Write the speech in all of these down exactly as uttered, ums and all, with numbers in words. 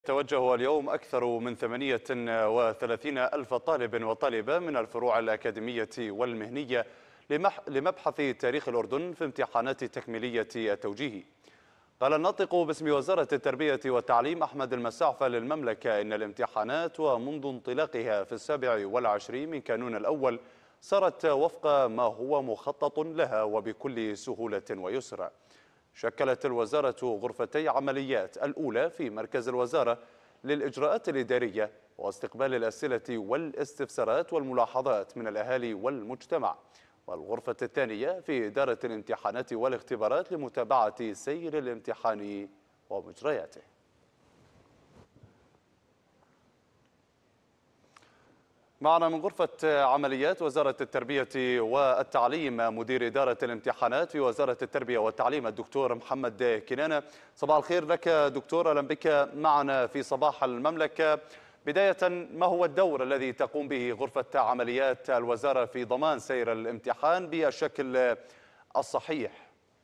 توجه اليوم أكثر من ثمانية وثلاثين ألف طالب وطالبة من الفروع الأكاديمية والمهنية لمبحث تاريخ الأردن في امتحانات تكميلية التوجيهي. قال الناطق باسم وزارة التربية والتعليم أحمد المساعفة للمملكة إن الامتحانات ومنذ انطلاقها في السابع والعشرين من كانون الأول صارت وفق ما هو مخطط لها وبكل سهولة ويسر. شكلت الوزارة غرفتي عمليات الأولى في مركز الوزارة للإجراءات الإدارية واستقبال الأسئلة والاستفسارات والملاحظات من الأهالي والمجتمع، والغرفة الثانية في إدارة الامتحانات والاختبارات لمتابعة سير الامتحان ومجرياته. معنا من غرفة عمليات وزارة التربية والتعليم مدير إدارة الامتحانات في وزارة التربية والتعليم الدكتور محمد كنانة. صباح الخير لك دكتور، أهلا بك معنا في صباح المملكة. بداية، ما هو الدور الذي تقوم به غرفة عمليات الوزارة في ضمان سير الامتحان بالشكل الصحيح؟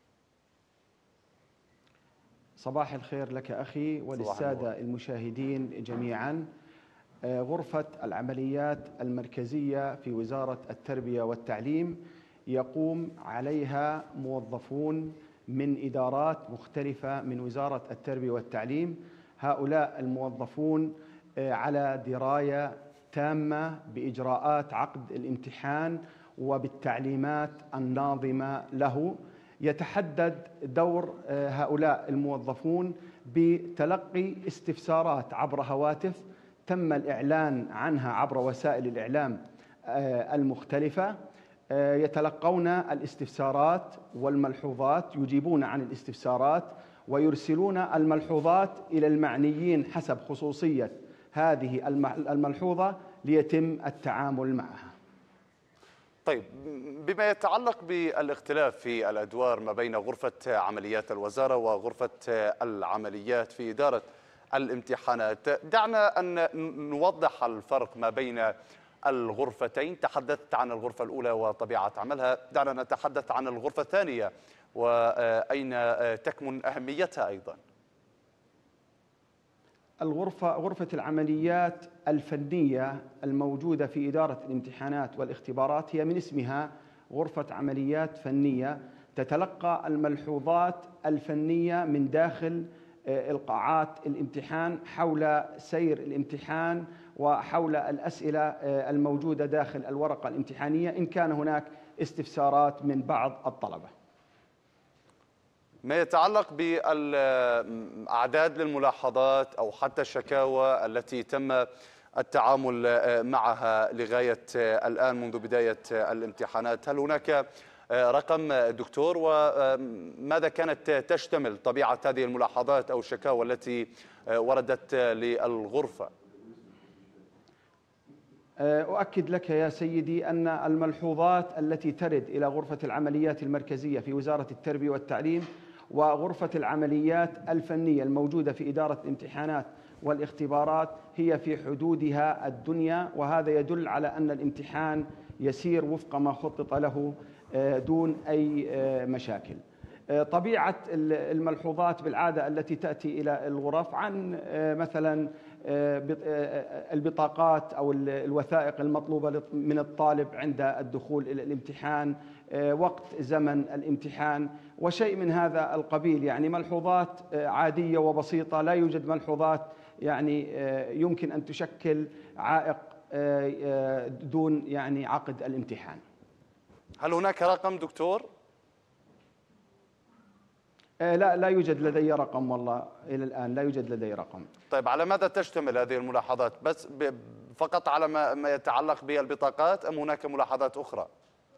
صباح الخير لك أخي وللسادة المشاهدين جميعا. غرفة العمليات المركزية في وزارة التربية والتعليم يقوم عليها موظفون من إدارات مختلفة من وزارة التربية والتعليم. هؤلاء الموظفون على دراية تامة بإجراءات عقد الامتحان وبالتعليمات الناظمة له. يتحدد دور هؤلاء الموظفون بتلقي استفسارات عبر هواتف تم الإعلان عنها عبر وسائل الإعلام المختلفة. يتلقون الاستفسارات والملحوظات، يجيبون عن الاستفسارات ويرسلون الملحوظات إلى المعنيين حسب خصوصية هذه الملحوظة ليتم التعامل معها. طيب، بما يتعلق بالاختلاف في الأدوار ما بين غرفة عمليات الوزارة وغرفة العمليات في إدارة الامتحانات، دعنا أن نوضح الفرق ما بين الغرفتين. تحدثت عن الغرفة الأولى وطبيعة عملها، دعنا نتحدث عن الغرفة الثانية وأين تكمن أهميتها أيضا. الغرفة غرفة العمليات الفنية الموجودة في إدارة الامتحانات والاختبارات هي من اسمها غرفة عمليات فنية، تتلقى الملحوظات الفنية من داخل القاعات الامتحان حول سير الامتحان وحول الأسئلة الموجودة داخل الورقة الامتحانية إن كان هناك استفسارات من بعض الطلبة. ما يتعلق بالأعداد للملاحظات أو حتى الشكاوى التي تم التعامل معها لغاية الآن منذ بداية الامتحانات، هل هناك رقم دكتور؟ وماذا كانت تشتمل طبيعة هذه الملاحظات أو الشكاوى التي وردت للغرفة؟ أؤكد لك يا سيدي أن الملحوظات التي ترد إلى غرفة العمليات المركزية في وزارة التربية والتعليم وغرفة العمليات الفنية الموجودة في إدارة الامتحانات والاختبارات هي في حدودها الدنيا، وهذا يدل على أن الامتحان يسير وفق ما خطط له دون أي مشاكل. طبيعة الملحوظات بالعادة التي تأتي إلى الغرف عن مثلا البطاقات أو الوثائق المطلوبة من الطالب عند الدخول إلى الامتحان، وقت زمن الامتحان وشيء من هذا القبيل، يعني ملحوظات عادية وبسيطة. لا يوجد ملحوظات يعني يمكن أن تشكل عائق دون يعني عقد الامتحان. هل هناك رقم دكتور؟ لا لا يوجد لدي رقم، والله إلى الآن لا يوجد لدي رقم. طيب، على ماذا تشتمل هذه الملاحظات؟ بس فقط على ما يتعلق بالبطاقات أم هناك ملاحظات أخرى؟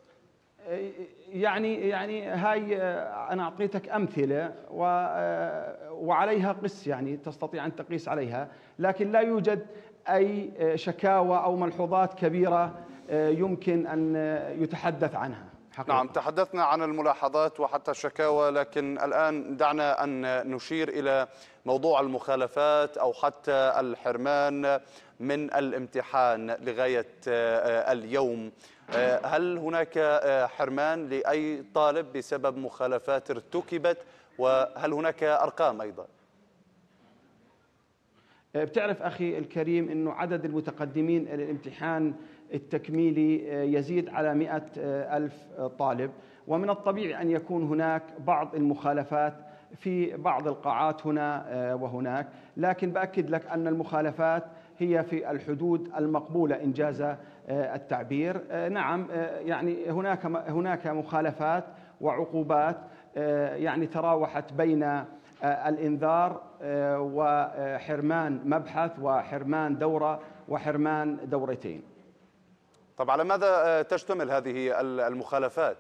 يعني يعني هاي أنا أعطيتك أمثلة وعليها قس، يعني تستطيع أن تقيس عليها، لكن لا يوجد أي شكاوى أو ملحوظات كبيرة يمكن أن يتحدث عنها حقيقة. نعم، تحدثنا عن الملاحظات وحتى الشكاوى، لكن الآن دعنا أن نشير إلى موضوع المخالفات أو حتى الحرمان من الامتحان لغاية اليوم. هل هناك حرمان لأي طالب بسبب مخالفات ارتكبت؟ وهل هناك أرقام أيضا؟ بتعرف أخي الكريم أنه عدد المتقدمين إلى الامتحان التكميلي يزيد على مئة ألف طالب، ومن الطبيعي أن يكون هناك بعض المخالفات في بعض القاعات هنا وهناك، لكن بأكد لك أن المخالفات هي في الحدود المقبولة إنجاز التعبير. نعم، يعني هناك هناك مخالفات وعقوبات يعني تراوحت بين الإنذار وحرمان مبحث وحرمان دورة وحرمان دورتين. طب على ماذا تشتمل هذه المخالفات؟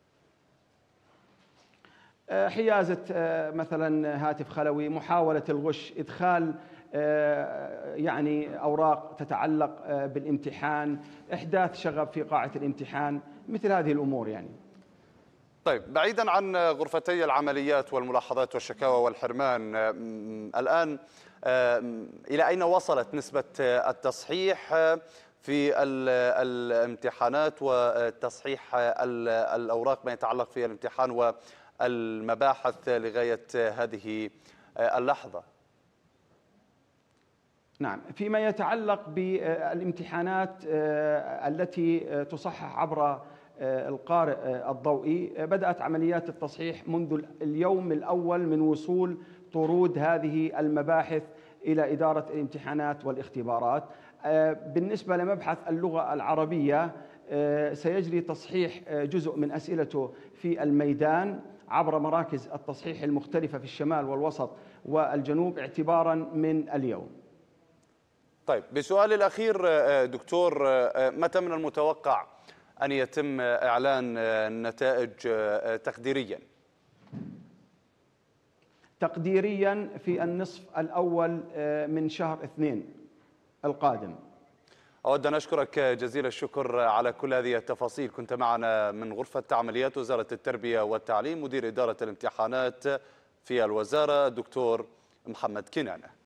حيازة مثلا هاتف خلوي، محاولة الغش، إدخال يعني أوراق تتعلق بالامتحان، إحداث شغب في قاعة الامتحان، مثل هذه الأمور يعني. طيب، بعيدا عن غرفتي العمليات والملاحظات والشكاوى والحرمان، الآن إلى أين وصلت نسبة التصحيح في الامتحانات وتصحيح الأوراق ما يتعلق في الامتحان والمباحث لغاية هذه اللحظة؟ نعم، فيما يتعلق بالامتحانات التي تصحح عبر القارئ الضوئي، بدأت عمليات التصحيح منذ اليوم الأول من وصول طرود هذه المباحث إلى إدارة الامتحانات والاختبارات. بالنسبة لمبحث اللغة العربية، سيجري تصحيح جزء من أسئلته في الميدان عبر مراكز التصحيح المختلفة في الشمال والوسط والجنوب اعتبارا من اليوم. طيب، بسؤالي الأخير دكتور، متى من المتوقع أن يتم إعلان النتائج تقديريا؟ تقديريا في النصف الأول من شهر اثنين القادم. أود أن أشكرك جزيل الشكر على كل هذه التفاصيل. كنت معنا من غرفة عمليات وزارة التربية والتعليم مدير إدارة الامتحانات في الوزارة الدكتور محمد كنانة.